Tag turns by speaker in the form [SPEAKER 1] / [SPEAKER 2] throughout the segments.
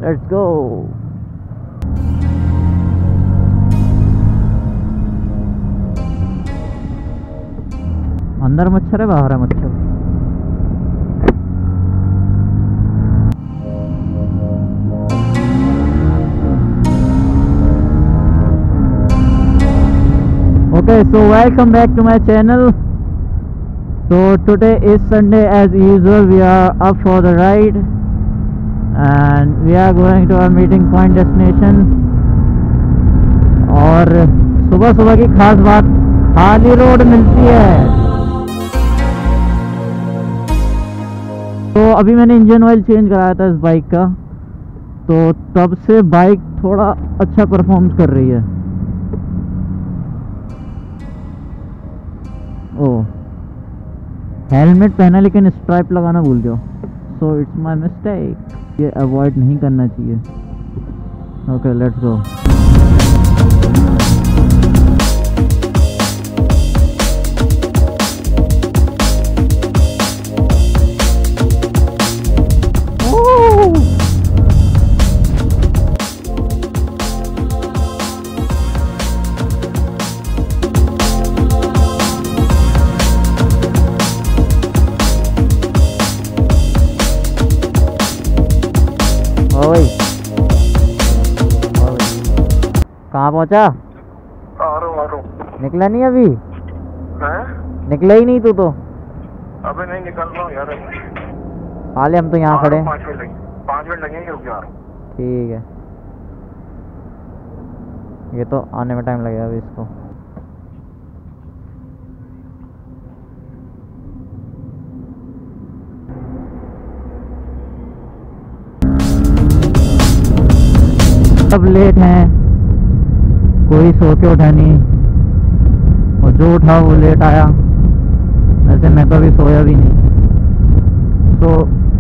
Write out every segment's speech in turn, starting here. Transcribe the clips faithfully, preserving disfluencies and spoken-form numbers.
[SPEAKER 1] Let's go. अंदर मच्छर है, बाहर है मच्छर। Okay, so welcome back to my channel. So today is Sunday as usual. We are up for the ride and we are going to our meeting point destination. और सुबह सुबह की खास बात, खाली रोड मिलती है। तो अभी मैंने इंजन ऑयल चेंज कराया था इस बाइक का, तो तब से बाइक थोड़ा अच्छा परफॉर्म कर रही है। ओ हेलमेट पहना लेकिन स्ट्राइप लगाना भूल गया, सो इट्स माय मिस्टेक। ये अवॉइड नहीं करना चाहिए। Okay let's go. कहाँ पहुँचा?
[SPEAKER 2] आ रहा हूँ आ रहा हूँ।
[SPEAKER 1] निकला नहीं अभी?
[SPEAKER 2] हैं? निकला
[SPEAKER 1] ही नहीं तू तो।
[SPEAKER 2] अबे नहीं निकल रहा हूँ यार।
[SPEAKER 1] हाले हम तो यहाँ खड़े हैं।
[SPEAKER 2] पाँच मिनट लगे पाँच मिनट लगेंगे, रुक जा रहा हूँ।
[SPEAKER 1] ठीक है, ये तो आने में टाइम लगेगा अभी इसको। सब लेट हैं, कोई सो के उठा नहीं, और जो उठा वो लेट आया। वैसे मैं कभी सोया भी नहीं। तो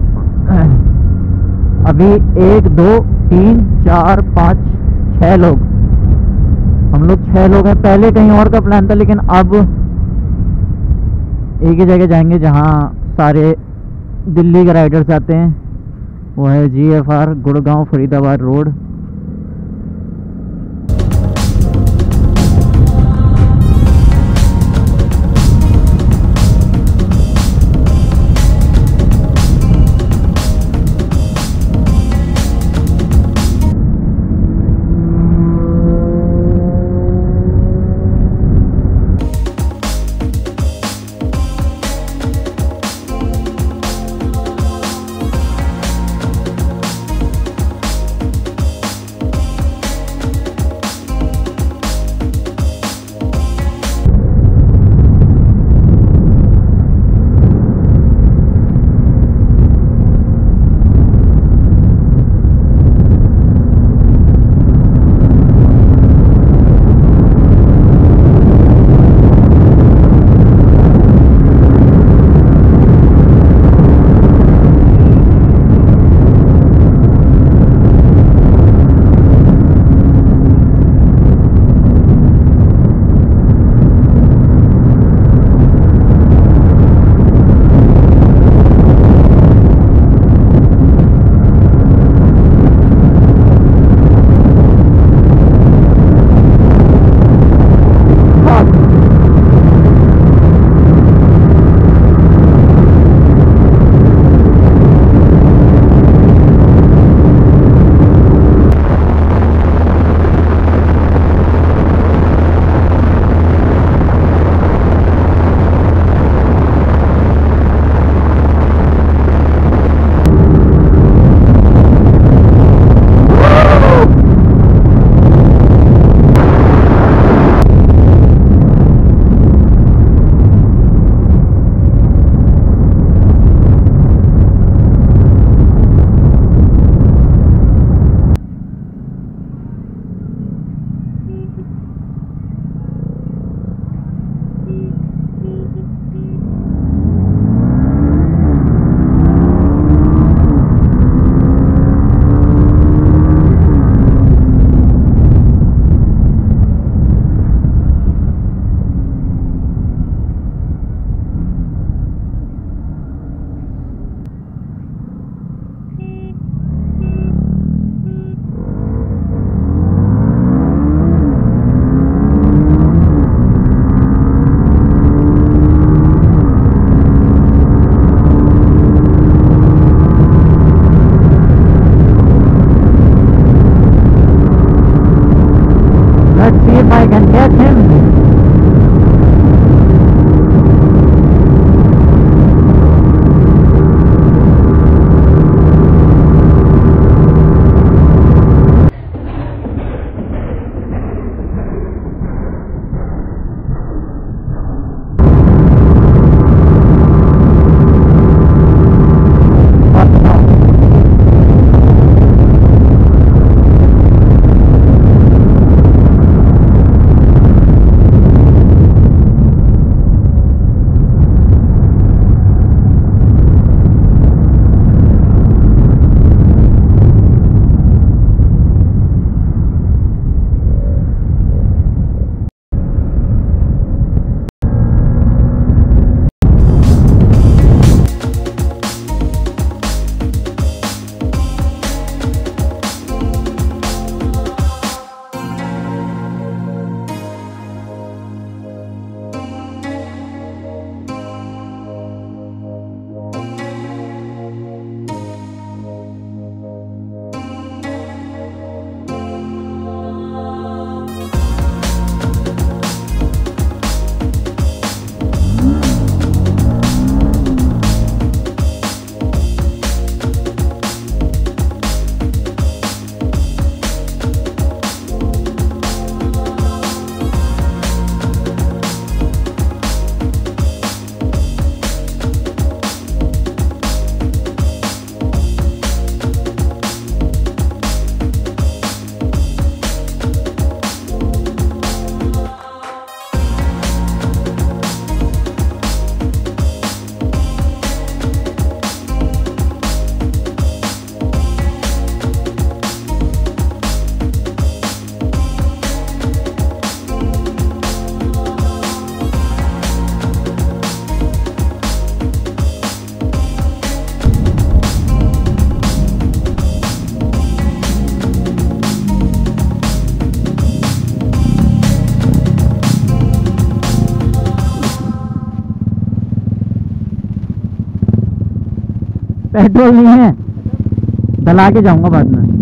[SPEAKER 1] अभी एक दो तीन चार पाँच छः लोग, हम लोग छः लोग हैं। पहले कहीं और का प्लान था, लेकिन अब एक ही जगह जाएंगे जहाँ सारे दिल्ली के राइडर्स आते हैं। वो है G F R Gurgaon Faridabad road. I can get him. Petrol नहीं है, डला के जाऊंगा बाद में।